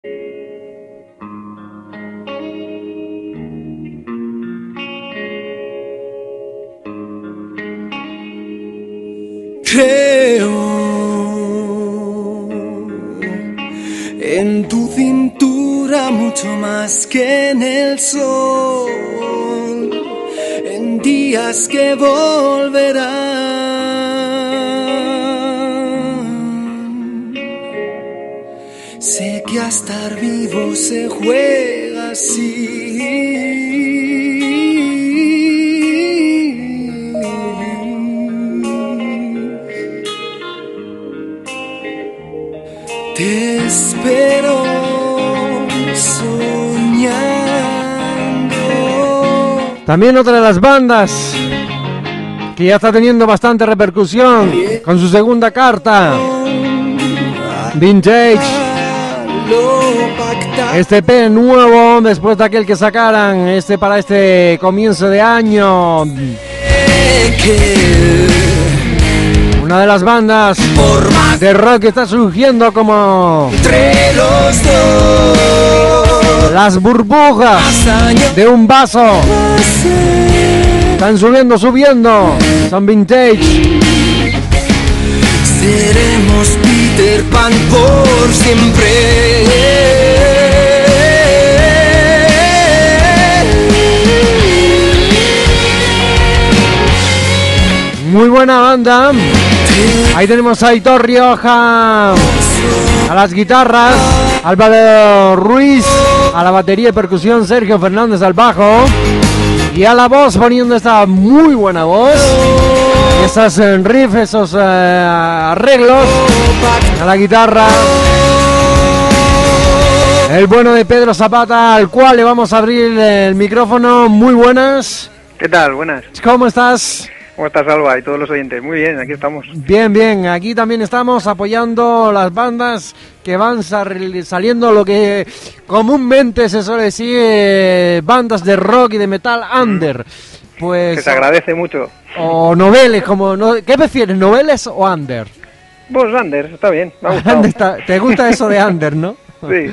Creo en tu cintura mucho más que en el sol, en días que volverán. Sé que a estar vivo se juega así. Te espero soñando. También otra de las bandas que ya está teniendo bastante repercusión con su segunda carta, Vintage. Este EP nuevo después de aquel que sacaran para este comienzo de año. Una de las bandas de rock que está surgiendo como entre los dos, las burbujas de un vaso. Están subiendo, son Vintage. Seremos Peter Pan por siempre. Muy buena banda. Ahí tenemos a Aitor Rioja a las guitarras, Álvaro Ruiz a la batería y percusión, Sergio Fernández al bajo y a la voz poniendo esta muy buena voz, esos riffs, esos arreglos a la guitarra. El bueno de Pedro Zapata, al cual le vamos a abrir el micrófono. Muy buenas. ¿Qué tal? Buenas. ¿Cómo estás? ¿Cómo estás, Alba, y todos los oyentes? Muy bien, aquí estamos. Bien, aquí también estamos apoyando las bandas que van saliendo, lo que comúnmente se suele decir, bandas de rock y de metal under. Pues, que se agradece mucho. O noveles, ¿qué prefieres, noveles o under? Pues under, está bien, me ha gustado. ¿Te gusta eso de under, no? Sí.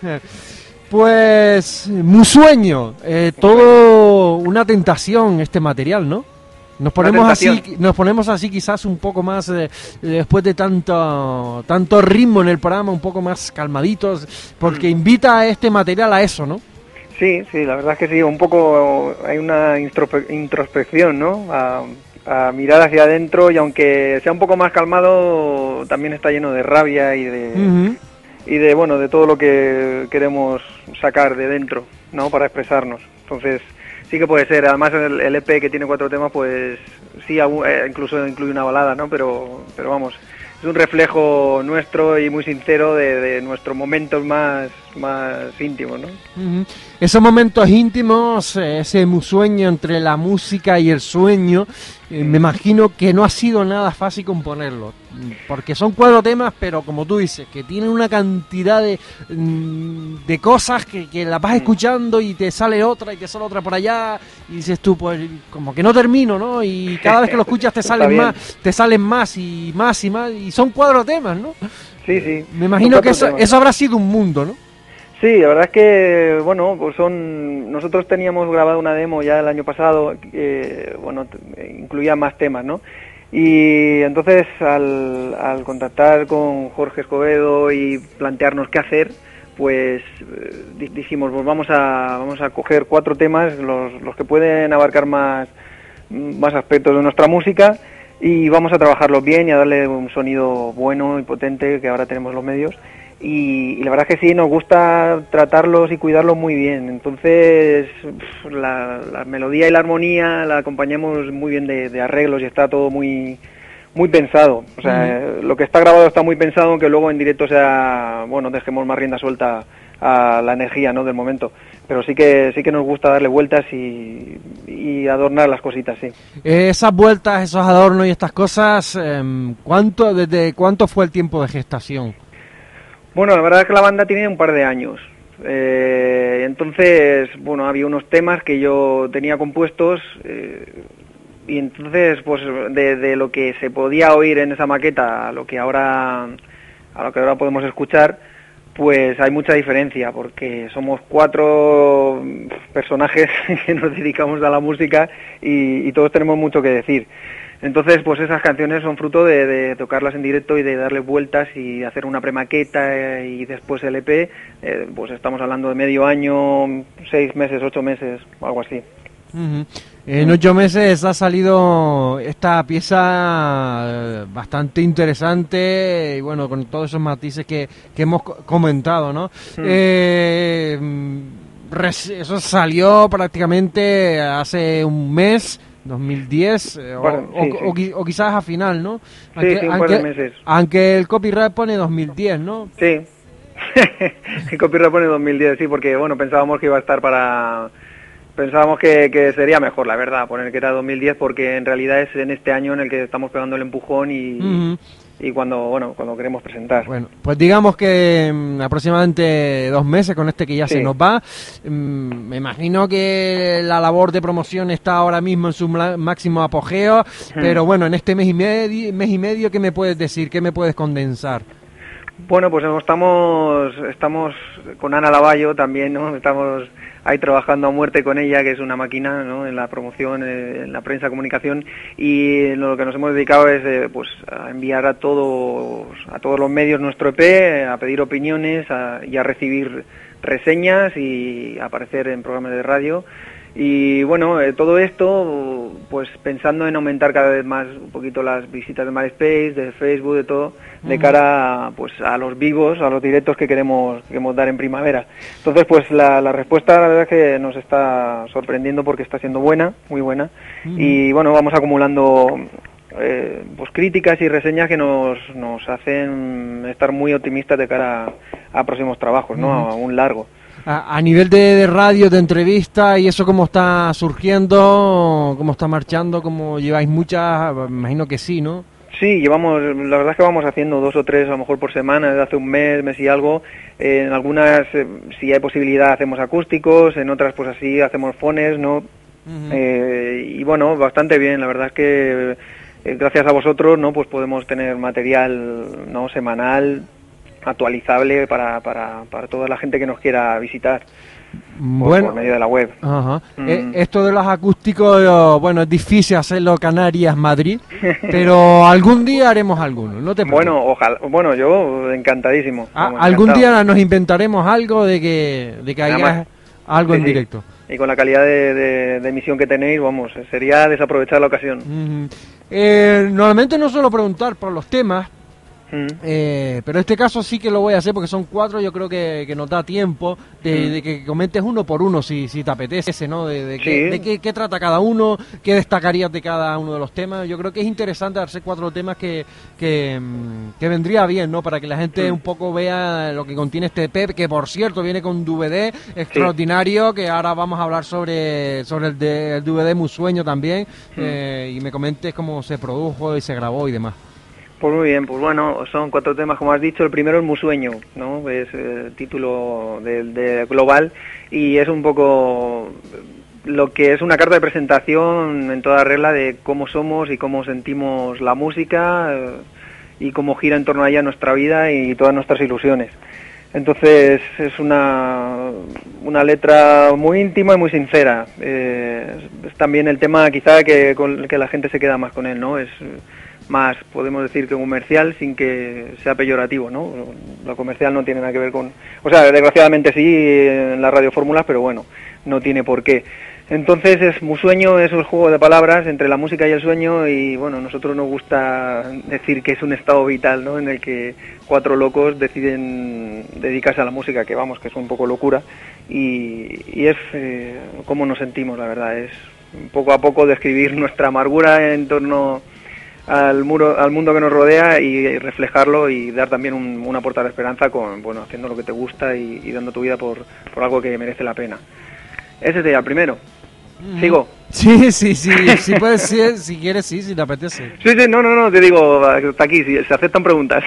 Pues, muy sueño, todo una tentación este material, ¿no? Nos ponemos así quizás un poco más, después de tanto ritmo en el programa, un poco más calmaditos, porque invita a este material a eso, ¿no? Sí, la verdad es que sí, un poco hay una introspección, ¿no? A mirar hacia adentro, y aunque sea un poco más calmado, también está lleno de rabia y de de todo lo que queremos sacar de dentro, ¿no? Para expresarnos. Entonces, sí que puede ser. Además, el EP, que tiene 4 temas, pues sí, incluso incluye una balada, ¿no? Pero vamos, es un reflejo nuestro y muy sincero de nuestros momentos más íntimos, ¿no? Esos momentos íntimos, ese sueño entre la música y el sueño, me imagino que no ha sido nada fácil componerlo, porque son 4 temas, pero como tú dices, que tienen una cantidad de cosas que la vas escuchando y te sale otra y te sale otra por allá, y dices tú, pues como que no termino, ¿no? Y cada vez que lo escuchas te salen más y más, y son 4 temas, ¿no? Sí. Me imagino que eso habrá sido un mundo, ¿no? Sí, la verdad es que, bueno, pues nosotros teníamos grabado una demo ya el año pasado, incluía más temas, ¿no? Y entonces al contactar con Jorge Escobedo y plantearnos qué hacer, pues dijimos, pues vamos a coger 4 temas, los que pueden abarcar más aspectos de nuestra música, y vamos a trabajarlos bien y a darle un sonido bueno y potente, que ahora tenemos los medios. Y la verdad es que sí, nos gusta tratarlos y cuidarlos muy bien. Entonces, la melodía y la armonía la acompañamos muy bien de arreglos, y está todo muy pensado. O sea, lo que está grabado está muy pensado, aunque luego en directo dejemos más rienda suelta a la energía, ¿no?, del momento. Pero sí que nos gusta darle vueltas y adornar las cositas, sí. Esas vueltas, esos adornos y estas cosas, ¿desde cuánto fue el tiempo de gestación? Bueno, la verdad es que la banda tiene un par de años. Entonces, había unos temas que yo tenía compuestos, y entonces, pues, de lo que se podía oír en esa maqueta a lo que ahora podemos escuchar, Pues hay mucha diferencia, porque somos 4 personajes que nos dedicamos a la música y todos tenemos mucho que decir. Entonces, pues esas canciones son fruto de tocarlas en directo y de darle vueltas y hacer una premaqueta y después el EP. Pues estamos hablando de medio año, 6 meses, 8 meses, algo así. Uh-huh. En 8 meses ha salido esta pieza bastante interesante y bueno, con todos esos matices que hemos comentado, ¿no? Eso salió prácticamente hace un mes, 2010, bueno, sí. o quizás a final, ¿no? Sí, un par de meses. Aunque el copyright pone 2010, ¿no? Sí, el copyright pone 2010, sí, porque bueno, pensábamos que iba a estar Pensábamos que sería mejor, la verdad, poner que era 2010, porque en realidad es en este año en el que estamos pegando el empujón y cuando queremos presentar. Bueno, pues digamos que aproximadamente 2 meses con este que ya se nos va. Me imagino que la labor de promoción está ahora mismo en su máximo apogeo, pero bueno, en este mes y medio, ¿qué me puedes decir? ¿Qué me puedes condensar? Bueno, pues estamos con Ana Lavallo también, ¿no? Estamos ahí trabajando a muerte con ella, que es una máquina, ¿no? En la promoción, en la prensa, comunicación, y lo que nos hemos dedicado es pues a enviar a todos los medios nuestro EP, a pedir opiniones y a recibir reseñas y a aparecer en programas de radio. Y bueno, todo esto pues pensando en aumentar cada vez más un poquito las visitas de MySpace, de Facebook, de todo, de cara pues a los vivos, a los directos que queremos dar en primavera. Entonces pues la respuesta la verdad es que nos está sorprendiendo porque está siendo buena, muy buena, y bueno, vamos acumulando pues críticas y reseñas que nos hacen estar muy optimistas de cara a próximos trabajos, ¿no? A un largo. A nivel de radio, de entrevista, ¿y eso cómo está surgiendo? ¿Cómo está marchando? ¿Cómo lleváis muchas? Me imagino que sí, ¿no? Sí, la verdad es que vamos haciendo 2 o 3 a lo mejor por semana, desde hace un mes y algo. En algunas, si hay posibilidad, hacemos acústicos, en otras pues así hacemos fones, ¿no? Y bueno, bastante bien, la verdad es que gracias a vosotros, ¿no? Pues podemos tener material, ¿no? Semanal, actualizable para toda la gente que nos quiera visitar por medio de la web. Esto de los acústicos, bueno, es difícil hacerlo Canarias-Madrid, pero algún día haremos alguno, no te preocupes. Bueno, ojalá, bueno, yo encantadísimo. Algún día nos inventaremos algo de que haya algo en directo. Y con la calidad de emisión que tenéis, vamos, sería desaprovechar la ocasión. Normalmente no suelo preguntar por los temas, pero este caso sí que lo voy a hacer porque son 4, yo creo que nos da tiempo de que comentes uno por uno si te apetece, ¿no? De qué trata cada uno, qué destacarías de cada uno de los temas. Yo creo que es interesante hacer 4 temas que vendría bien, ¿no? Para que la gente un poco vea lo que contiene este EP, que por cierto viene con un DVD extraordinario, que ahora vamos a hablar sobre el DVD Musueño también, y me comentes cómo se produjo y se grabó y demás. Pues muy bien, pues bueno, son 4 temas, como has dicho. El primero es Musueño, ¿no? Es el título de Global y es un poco lo que es una carta de presentación en toda regla de cómo somos y cómo sentimos la música y cómo gira en torno a ella nuestra vida y todas nuestras ilusiones. Entonces es una letra muy íntima y muy sincera. Es también el tema quizá que la gente se queda más con él, ¿no? Es más, podemos decir, que comercial sin que sea peyorativo, ¿no? Lo comercial no tiene nada que ver con... O sea, desgraciadamente sí en las radiofórmulas, pero bueno, no tiene por qué. Entonces es Musueño, es un juego de palabras entre la música y el sueño y bueno, a nosotros nos gusta decir que es un estado vital, ¿no? En el que 4 locos deciden dedicarse a la música, que vamos, que es un poco locura y es cómo nos sentimos, la verdad, es poco a poco describir nuestra amargura en torno al mundo que nos rodea y reflejarlo y dar también una puerta de esperanza con, bueno, haciendo lo que te gusta y dando tu vida por algo que merece la pena. Ese sería el primero. ¿Sigo? Sí, puedes ser, si quieres, sí, si te apetece. Sí, no, te digo, hasta aquí, si se aceptan preguntas.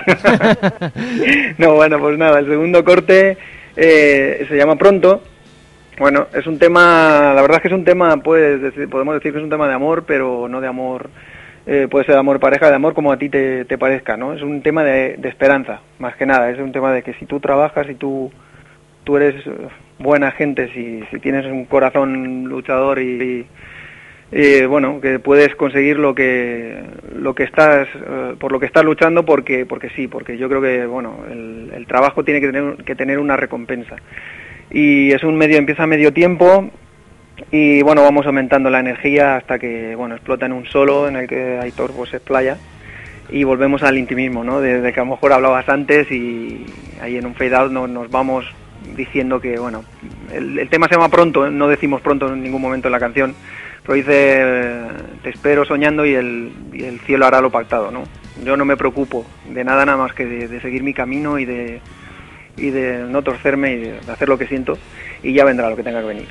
No, bueno, pues nada, el segundo corte se llama Pronto. Bueno, es un tema, la verdad es que es un tema, podemos decir que es un tema de amor, pero no de amor puede ser de amor pareja, de amor como a ti te parezca, ¿no? Es un tema de esperanza, más que nada. Es un tema de que si tú trabajas y tú eres buena gente, si tienes un corazón luchador y bueno, que puedes conseguir lo que estás por lo que estás luchando, porque sí, porque yo creo que bueno, el trabajo tiene que tener una recompensa. Y es empieza a medio tiempo y bueno, vamos aumentando la energía hasta que bueno, explota en un solo en el que Aitor pues se explaya y volvemos al intimismo, ¿no? Desde que a lo mejor hablabas antes y ahí en un fade out nos vamos diciendo que bueno, el tema se llama Pronto, no decimos pronto en ningún momento en la canción, pero dice te espero soñando y el cielo hará lo pactado, ¿no? Yo no me preocupo de nada más que de seguir mi camino y de no torcerme y de hacer lo que siento, y ya vendrá lo que tenga que venir.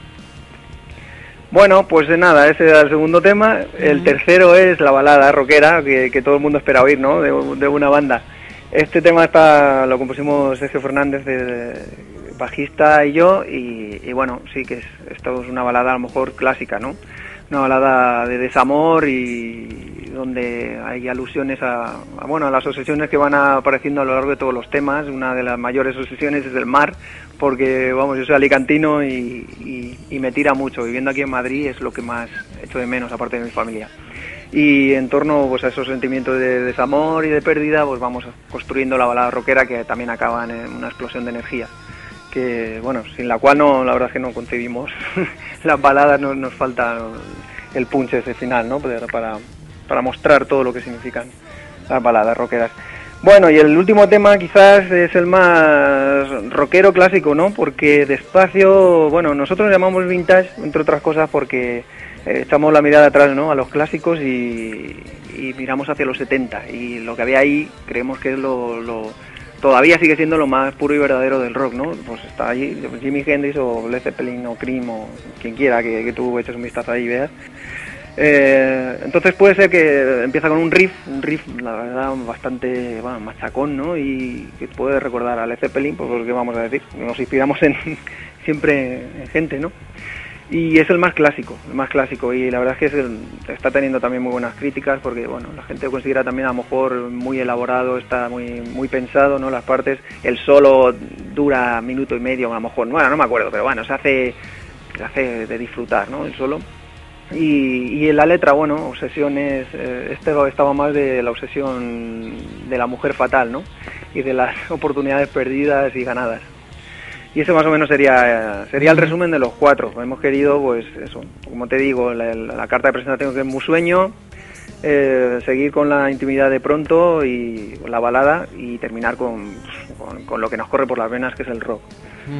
Bueno, pues de nada, ese era el segundo tema. El tercero es la balada rockera que todo el mundo espera oír, ¿no? De una banda. Este tema lo compusimos Sergio Fernández, bajista, y yo, y bueno, sí que esto es una balada a lo mejor clásica, ¿no? Una balada de desamor y donde hay alusiones a las obsesiones que van apareciendo a lo largo de todos los temas. Una de las mayores obsesiones es el mar, porque vamos, yo soy alicantino y me tira mucho. Viviendo aquí en Madrid es lo que más echo de menos, aparte de mi familia. Y en torno pues a esos sentimientos de desamor y de pérdida, pues vamos construyendo la balada rockera, que también acaba en una explosión de energía, que bueno, sin la cual la verdad es que no concebimos las baladas, nos falta el punch ese final, ¿no? Para mostrar todo lo que significan las baladas rockeras. Bueno, y el último tema quizás es el más rockero clásico, ¿no? Porque Despacio, bueno, nosotros lo llamamos vintage, entre otras cosas porque echamos la mirada atrás, ¿no? A los clásicos y miramos hacia los 70, y lo que había ahí creemos que es todavía sigue siendo lo más puro y verdadero del rock, ¿no? Pues está allí Jimi Hendrix o Led Zeppelin o Cream o quien quiera que tú eches un vistazo ahí y veas. Entonces puede ser que empieza con un riff, la verdad bastante machacón, ¿no? Y que puede recordar a Led Zeppelin, pues lo que vamos a decir, nos inspiramos siempre en gente, ¿no? Y es el más clásico, y la verdad es que está teniendo también muy buenas críticas, porque bueno, la gente lo considera también a lo mejor muy elaborado, está muy pensado, ¿no? Las partes, el solo dura minuto y medio, a lo mejor, bueno, no me acuerdo, pero bueno, se hace de disfrutar, ¿no? El solo. Y en la letra, bueno, obsesiones, estaba más de la obsesión de la mujer fatal, ¿no? Y de las oportunidades perdidas y ganadas. Y ese más o menos sería el resumen de los cuatro. Hemos querido, pues eso, como te digo, la carta de presentación, que es Mu Sueño, seguir con la intimidad de Pronto y la balada, y terminar con lo que nos corre por las venas, que es el rock.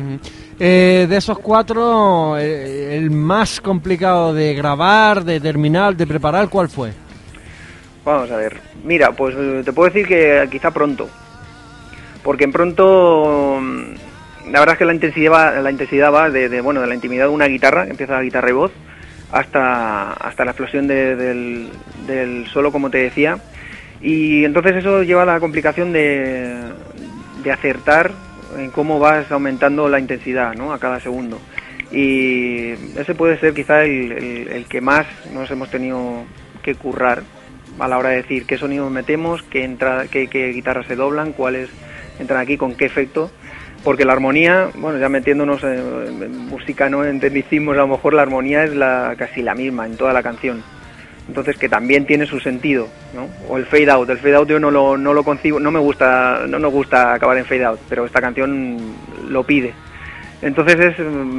De esos cuatro, el más complicado de grabar, de terminar, de preparar, ¿cuál fue? Vamos a ver. Mira, pues te puedo decir que quizá Pronto. Porque en Pronto, la verdad es que la intensidad va de la intimidad de una guitarra, empieza la guitarra y voz, hasta la explosión del solo, como te decía. Y entonces eso lleva a la complicación de acertar en cómo vas aumentando la intensidad, ¿no? A cada segundo. Y ese puede ser quizá el que más nos hemos tenido que currar a la hora de decir qué sonidos metemos, qué guitarras se doblan, cuáles entran aquí, con qué efecto. Porque la armonía, bueno, ya metiéndonos en música, ¿no? En tecnicismos, a lo mejor la armonía es casi la misma en toda la canción. Entonces, que también tiene su sentido, ¿no? O el fade out yo no lo concibo, no nos gusta acabar en fade out, pero esta canción lo pide. Entonces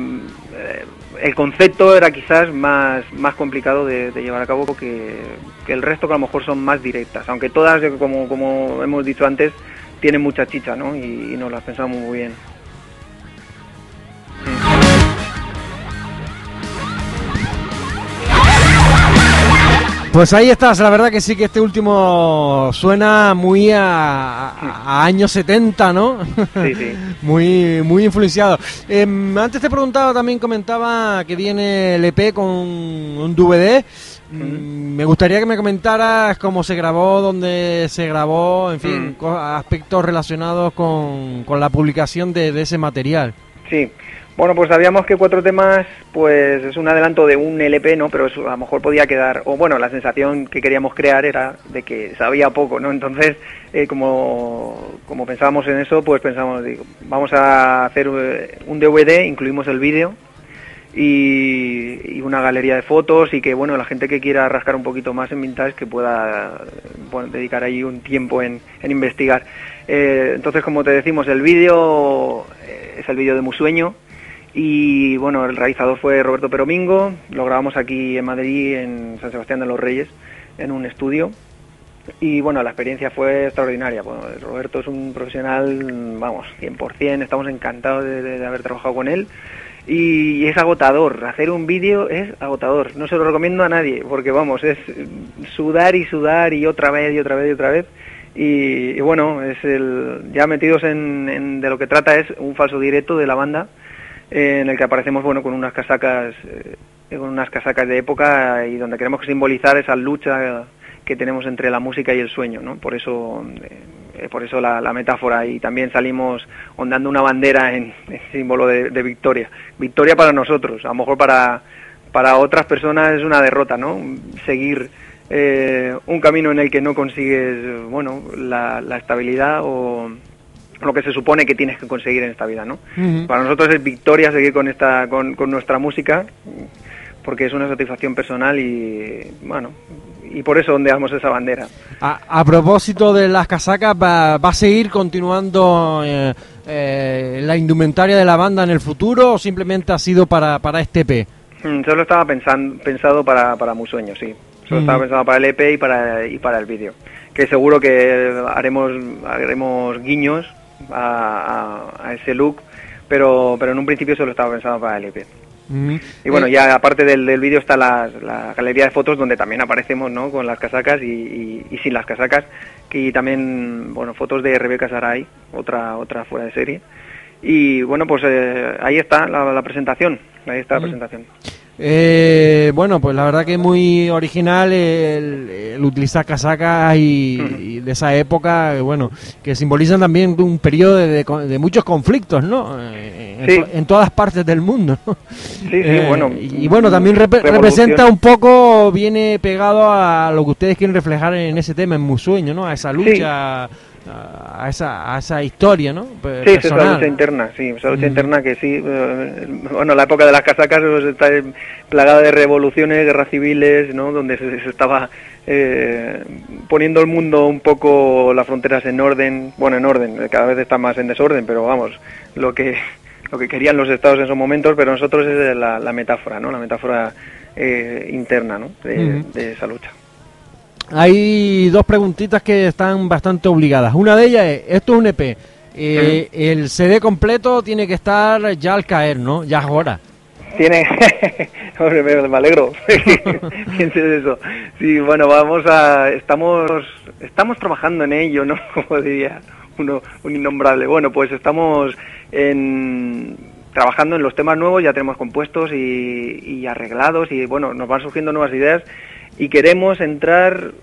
el concepto era quizás más complicado de llevar a cabo que el resto, que a lo mejor son más directas, aunque todas, como hemos dicho antes, tienen mucha chicha, ¿no? Y nos las pensamos muy bien. Pues ahí estás, la verdad que sí, que este último suena muy a años 70, ¿no? Sí. muy influenciado. Antes te preguntaba, también comentaba que viene el EP con un DVD. Me gustaría que me comentaras cómo se grabó, dónde se grabó, en fin, aspectos relacionados con la publicación de ese material. Sí, Bueno, pues sabíamos que 4 temas, pues es un adelanto de un LP, ¿no? Pero eso a lo mejor podía quedar, o bueno, la sensación que queríamos crear era de que sabía poco, ¿no? Entonces, como pensábamos en eso, pues pensamos, digo, vamos a hacer un DVD, incluimos el vídeo y una galería de fotos, y que, bueno, la gente que quiera rascar un poquito más en Vintage, que pueda, bueno, dedicar ahí un tiempo en investigar. Entonces, como te decimos, el vídeo es el vídeo de Musueño. Y bueno, el realizador fue Roberto Peromingo, lo grabamos aquí en Madrid, en San Sebastián de los Reyes, en un estudio. Y bueno, la experiencia fue extraordinaria. Bueno, Roberto es un profesional, vamos, 100%, estamos encantados de haber trabajado con él. Y es agotador, hacer un vídeo es agotador, no se lo recomiendo a nadie, porque vamos, es sudar y otra vez y otra vez y otra vez. Y bueno, ya metidos en de lo que trata es un falso directo de la banda, en el que aparecemos, bueno, con unas casacas de época, y donde queremos simbolizar esa lucha que tenemos entre la música y el sueño, ¿no? Por eso la metáfora, y también salimos ondando una bandera en símbolo de victoria para nosotros. A lo mejor para otras personas es una derrota, ¿no? Seguir un camino en el que no consigues, bueno, la estabilidad o lo que se supone que tienes que conseguir en esta vida, ¿no? Uh-huh. Para nosotros es victoria seguir con nuestra música, porque es una satisfacción personal, y bueno, y por eso ondeamos esa bandera. A propósito de las casacas, ¿va a seguir continuando la indumentaria de la banda en el futuro, o simplemente ha sido para este EP? Solo estaba pensado para Musueño, sí. Solo estaba pensado para el EP y para el vídeo, que seguro que haremos guiños a ese look, pero en un principio solo estaba pensado para el EP. Y bueno, ya aparte del vídeo está la galería de fotos, donde también aparecemos, ¿no? Con las casacas y sin las casacas, y también, bueno, fotos de Rebeca Saray, otra fuera de serie. Y bueno, pues ahí está la presentación, la presentación. Bueno, pues la verdad que es muy original el utilizar casacas y de esa época, bueno, que simbolizan también un periodo de muchos conflictos, ¿no? En todas partes del mundo, ¿no? Sí, bueno. Y bueno, también representa un poco, viene pegado a lo que ustedes quieren reflejar en ese tema, en Musueño, ¿no? A esa lucha... Sí. A esa historia, ¿no? Sí, esa lucha interna, esa lucha interna que sí, bueno, la época de las casacas pues, está plagada de revoluciones, guerras civiles, ¿no? Donde se estaba poniendo el mundo un poco, las fronteras en orden, cada vez está más en desorden, pero vamos, lo que querían los estados en esos momentos, pero nosotros es la metáfora, ¿no? La metáfora interna, ¿no? De esa lucha. Hay dos preguntitas que están bastante obligadas. Una de ellas es, esto es un EP, el CD completo tiene que estar ya al caer, ¿no? Ya es hora. Hombre, me alegro. Pienses eso. Sí, bueno, estamos trabajando en ello, ¿no? Como diría un innombrable. Bueno, pues estamos trabajando en los temas nuevos, ya tenemos compuestos y arreglados, y bueno, nos van surgiendo nuevas ideas. Y queremos entrar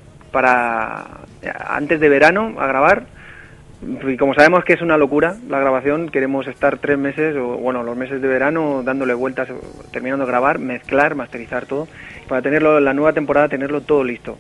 antes de verano a grabar, y como sabemos que es una locura la grabación, queremos estar 3 meses, o bueno, los meses de verano, dándole vueltas, terminando de grabar, mezclar, masterizar todo, para tenerlo en la nueva temporada, tener todo listo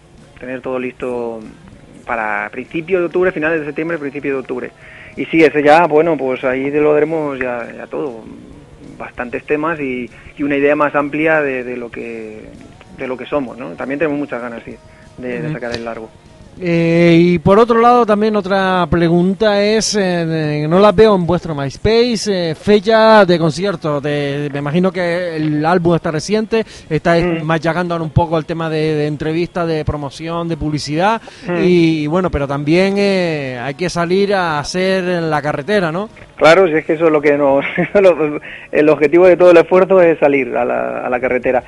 para principios de octubre, finales de septiembre, principios de octubre. Y sí, ese ya, bueno, pues ahí lo veremos ya todo, bastantes temas y una idea más amplia de lo que somos, ¿no? También tenemos muchas ganas, sí, de sacar el largo. Y por otro lado, también otra pregunta es, no las veo en vuestro MySpace, fecha de concierto, me imagino que el álbum está reciente, estáis machacando un poco el tema de entrevistas, de promoción, de publicidad, y bueno, pero también hay que salir a hacer la carretera, ¿no? Claro, si es que eso es lo que el objetivo de todo el esfuerzo es salir a la carretera.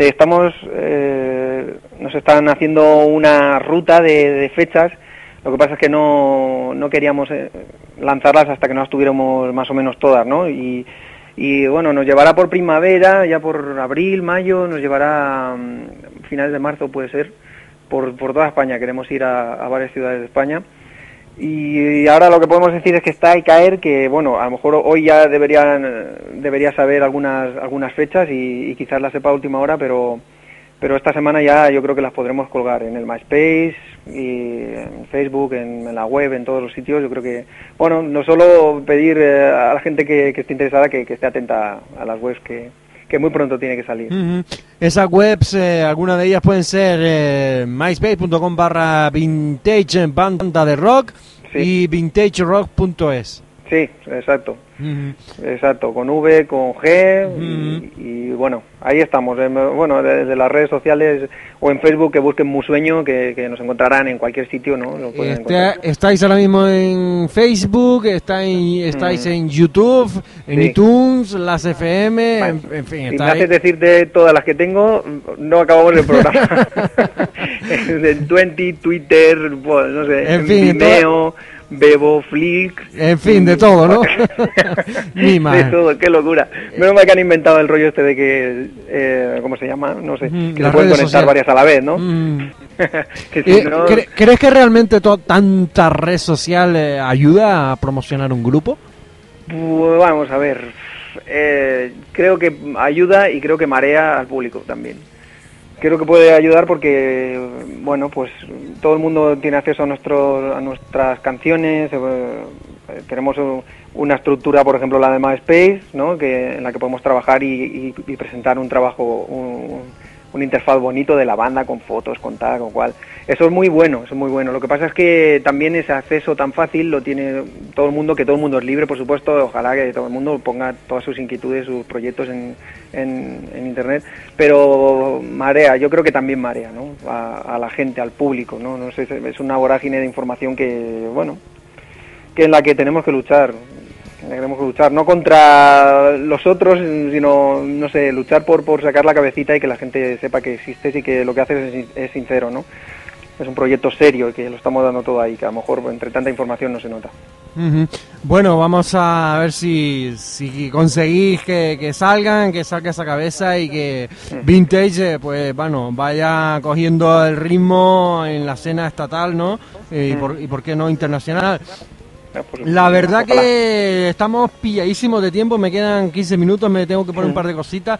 Nos están haciendo una ruta de fechas, lo que pasa es que no queríamos lanzarlas hasta que no las tuviéramos más o menos todas, ¿no? Y bueno, nos llevará por primavera, ya por abril, mayo, nos llevará finales de marzo, puede ser, por toda España. Queremos ir a varias ciudades de España. Y ahora lo que podemos decir es que está y caer, que bueno, a lo mejor hoy ya debería saber algunas fechas y quizás las sepa a última hora, pero esta semana ya yo creo que las podremos colgar en el MySpace y en Facebook, en la web, en todos los sitios. Yo creo que, bueno, no solo pedir a la gente que esté interesada que esté atenta a las webs que muy pronto tiene que salir. Esas webs, algunas de ellas pueden ser myspace.com/vintage banda de rock, sí, y vintagerock.es. Sí, exacto. Exacto, con V, con G, y bueno, ahí estamos. Bueno, desde las redes sociales o en Facebook, que busquen Musueño, que nos encontrarán en cualquier sitio, ¿no? Lo pueden encontrar. ¿Estáis ahora mismo en Facebook? ¿Estáis en YouTube? ¿En iTunes? ¿Las FM? Bueno, en fin, si me haces decirte todas las que tengo, no acabamos el programa. En 20, Twitter, pues, no sé, en fin, Vimeo, Bebo, Flix... En fin, de todo, ¿no? De todo, qué locura. Menos mal que han inventado el rollo este de que, ¿cómo se llama? No sé, que se pueden conectar varias a la vez, ¿no? Que si no... ¿Crees que realmente tanta red social ayuda a promocionar un grupo? Pues vamos a ver. Creo que ayuda y creo que marea al público también. Creo que puede ayudar porque, bueno, pues todo el mundo tiene acceso a nuestras canciones. Tenemos una estructura, por ejemplo, la de MySpace, ¿no? En la que podemos trabajar y presentar un trabajo, un interfaz bonito de la banda, con fotos, con tal, con cual. Eso es muy bueno, eso es muy bueno. Lo que pasa es que también ese acceso tan fácil lo tiene todo el mundo, que todo el mundo es libre, por supuesto. Ojalá que todo el mundo ponga todas sus inquietudes, sus proyectos en internet, pero marea, yo creo que también marea, ¿no? A la gente, al público, ¿no? No sé, es una vorágine de información que, bueno, que en la que tenemos que luchar. No contra los otros, sino, no sé, luchar por sacar la cabecita y que la gente sepa que existes y que lo que haces es sincero, ¿no? Es un proyecto serio y que lo estamos dando todo ahí, que a lo mejor entre tanta información no se nota. Bueno, vamos a ver si conseguís que salga esa cabeza y que Vintage, pues bueno, vaya cogiendo el ritmo en la escena estatal, ¿no? Y por qué no internacional. La verdad que estamos pilladísimos de tiempo, me quedan 15 minutos, me tengo que poner un par de cositas.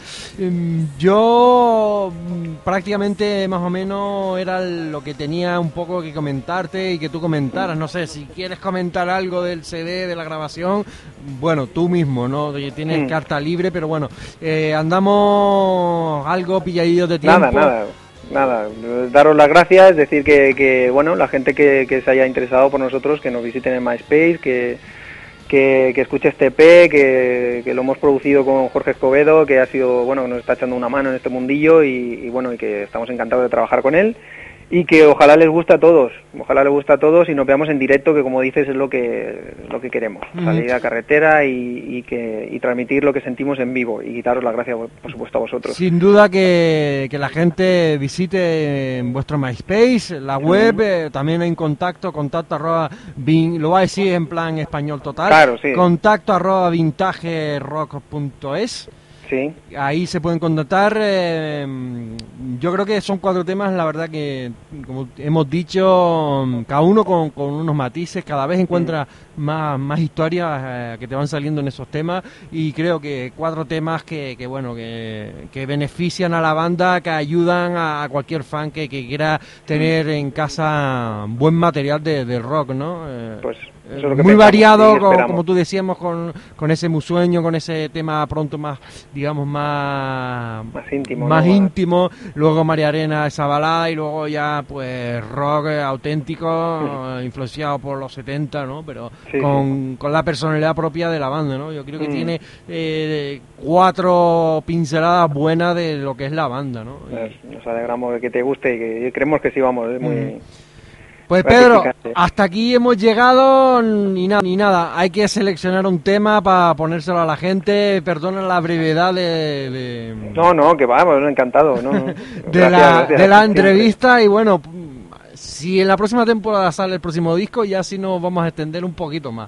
Yo prácticamente más o menos era lo que tenía un poco que comentarte y que tú comentaras. No sé, si quieres comentar algo del CD, de la grabación, bueno, tú mismo, ¿no? Tienes carta libre, pero bueno, andamos algo pilladillos de tiempo. Nada, daros las gracias, decir que bueno, la gente que se haya interesado por nosotros, que nos visiten en MySpace, que escuche este EP, que lo hemos producido con Jorge Escobedo, que ha sido, bueno, nos está echando una mano en este mundillo y bueno, y que estamos encantados de trabajar con él. Y que ojalá les guste a todos, y nos veamos en directo, que como dices es lo que queremos, salir a carretera y transmitir lo que sentimos en vivo y daros las gracias, por supuesto, a vosotros. Sin duda que la gente visite en vuestro MySpace, la web, también en contacto arroba, lo voy a decir en plan español total, claro, sí. contacto arroba vintagerock.es. Sí. Ahí se pueden contactar. Yo creo que son 4 temas, la verdad que, como hemos dicho, cada uno con unos matices, cada vez encuentras más historias que te van saliendo en esos temas, y creo que 4 temas que benefician a la banda, que ayudan a cualquier fan que quiera tener en casa buen material de rock, ¿no? Pues eso es lo que muy pensamos, variado, como tú decíamos, con ese Musueño, con ese tema pronto más, digamos, más íntimo, más ¿no? íntimo. Luego María Arena, esa balada, y luego ya pues rock auténtico, influenciado por los 70, ¿no? Pero con la personalidad propia de la banda, ¿no? Yo creo que tiene 4 pinceladas buenas de lo que es la banda, ¿no? Nos alegramos de que te guste y que creemos que sí, vamos, es muy... Pues Pedro, hasta aquí hemos llegado, ni nada, hay que seleccionar un tema para ponérselo a la gente. Perdona la brevedad No, que vamos, encantado, ¿no? de la entrevista, y bueno, si en la próxima temporada sale el próximo disco, ya sí nos vamos a extender un poquito más.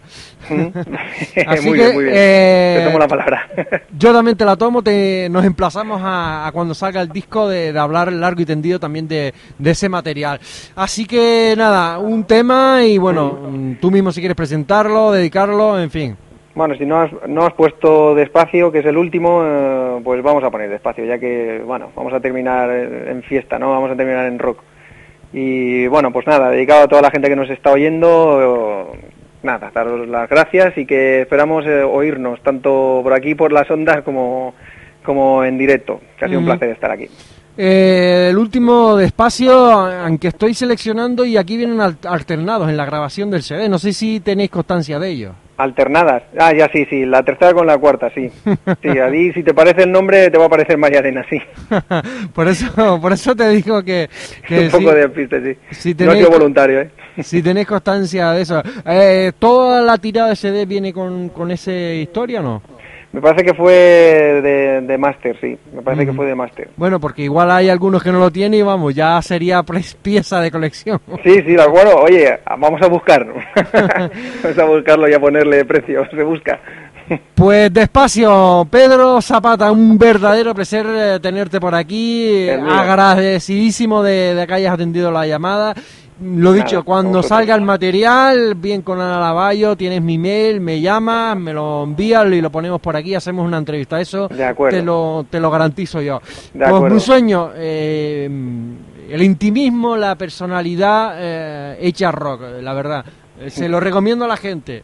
Así muy que, bien, muy bien. Te tomo la palabra. Yo también te la tomo, nos emplazamos a cuando salga el disco de hablar largo y tendido también de ese material. Así que nada, un tema y bueno, tú mismo si quieres presentarlo, dedicarlo, en fin. Bueno, si no has puesto Despacio, que es el último, pues vamos a poner Despacio, ya que, bueno, vamos a terminar en fiesta, ¿no? Vamos a terminar en rock. Y bueno, pues nada, dedicado a toda la gente que nos está oyendo, nada, daros las gracias y que esperamos oírnos, tanto por aquí, por las ondas, como en directo, que ha sido un placer estar aquí. El último Despacio, aunque estoy seleccionando, y aquí vienen alternados en la grabación del CD, no sé si tenéis constancia de ello. Alternadas. Ah, ya sí, la tercera con la cuarta, sí. Sí, a ti si te parece el nombre te va a parecer María Elena, sí. por eso te digo que un poco de piste, sí. Si no ha sido voluntario, Si tenéis constancia de eso. ¿Toda la tirada de CD viene con esa historia o no? Me parece que fue de máster, sí. Me parece que fue de máster. Bueno, porque igual hay algunos que no lo tienen y vamos, ya sería pieza de colección. Sí, bueno, oye, vamos a buscarlo. Vamos a buscarlo y a ponerle precio, se busca. Pues Despacio, Pedro Zapata, un verdadero placer tenerte por aquí. Agradecidísimo de que hayas atendido la llamada. Lo dicho, cuando salga el material, bien con Ana Lavallo, tienes mi mail, me llamas, me lo envías y lo ponemos por aquí, hacemos una entrevista. Eso te lo garantizo yo. Pues mi sueño, el intimismo, la personalidad hecha rock, la verdad. Se lo recomiendo a la gente.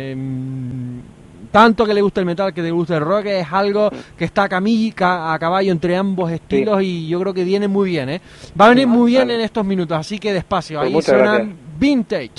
Tanto que le gusta el metal, que le gusta el rock, es algo que está a caballo entre ambos estilos y yo creo que viene muy bien, ¿eh? Va a venir muy bien en estos minutos, así que Despacio, pues ahí suenan Vintage.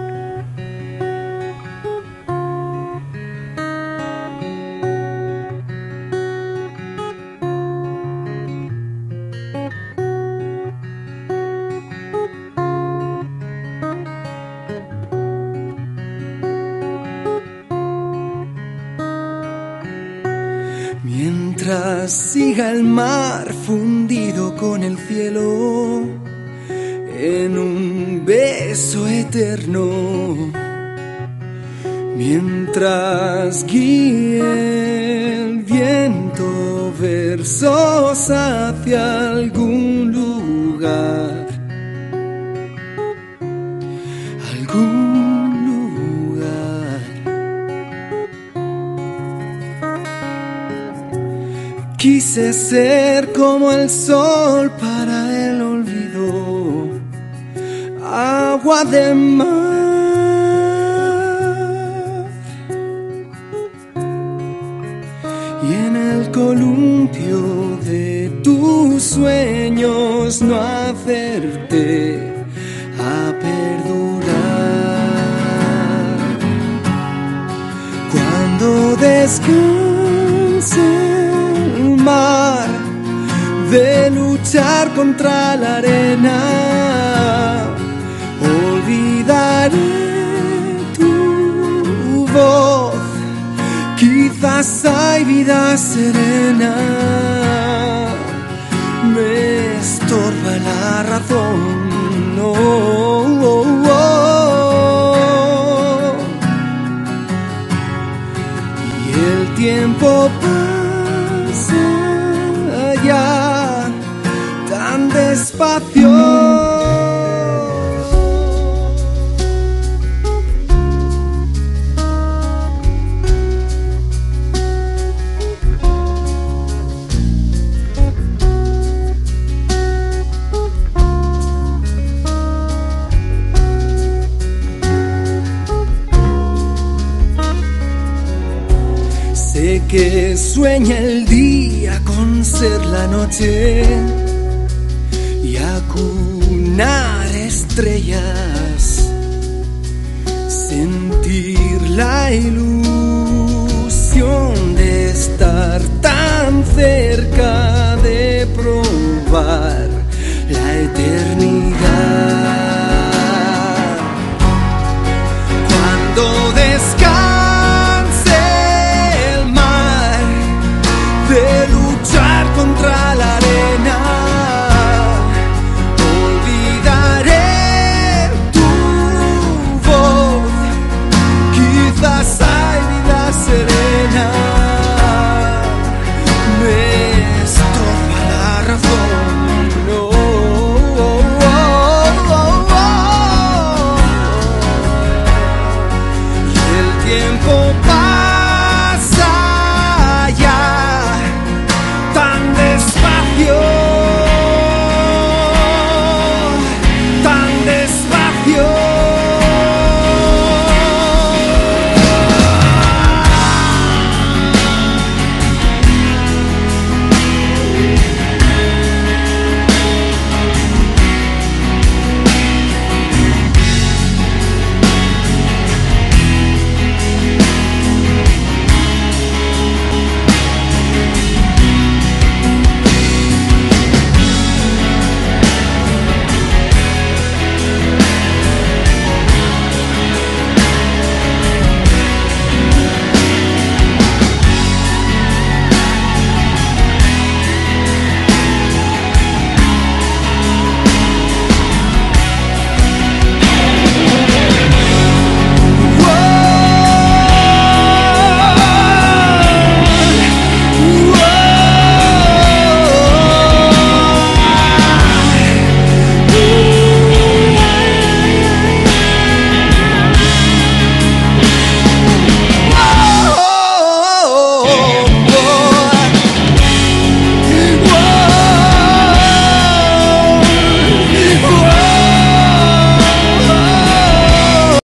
Mientras siga el mar fundido con el cielo en un beso eterno, mientras guíe el viento versos hacia algún lugar, quise ser como el sol para el olvido, agua de mar, y en el columpio de tus sueños no hacerte a perdurar. Cuando descanse mar de luchar contra la arena, olvidaré tu voz, quizás hay vida serena, me estorba la razón, no, y el tiempo ya tan despacio. Sé que sueña el día con ser la noche y acunar estrellas, sentir la ilusión de estar tan cerca, de probar la eternidad. Cuando